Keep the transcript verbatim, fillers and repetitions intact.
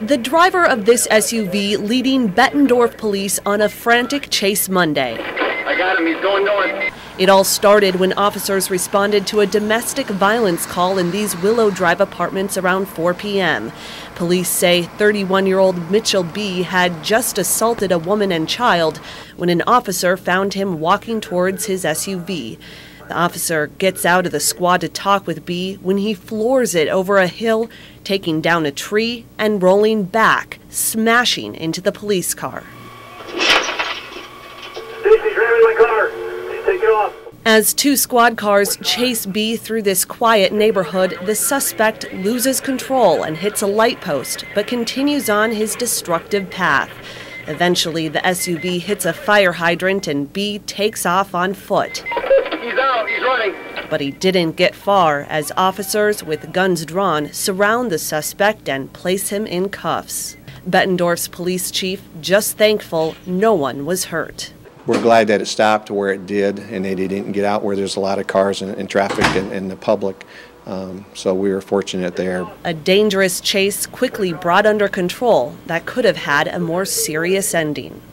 The driver of this S U V leading Bettendorf police on a frantic chase Monday. I got him, he's going north. It all started when officers responded to a domestic violence call in these Willow Drive apartments around four p m Police say thirty-one-year-old Mitchell B. had just assaulted a woman and child when an officer found him walking towards his S U V. The officer gets out of the squad to talk with B when he floors it over a hill, taking down a tree and rolling back, smashing into the police car. Stacy's driving my car. Please take it off. As two squad cars chase B through this quiet neighborhood, the suspect loses control and hits a light post, but continues on his destructive path. Eventually, the S U V hits a fire hydrant and B takes off on foot. He's out, he's running. But he didn't get far as officers with guns drawn surround the suspect and place him in cuffs. Bettendorf's police chief just thankful no one was hurt. We're glad that it stopped to where it did and that he didn't get out where there's a lot of cars and, and traffic and, and the public. Um, so we were fortunate there. A dangerous chase quickly brought under control that could have had a more serious ending.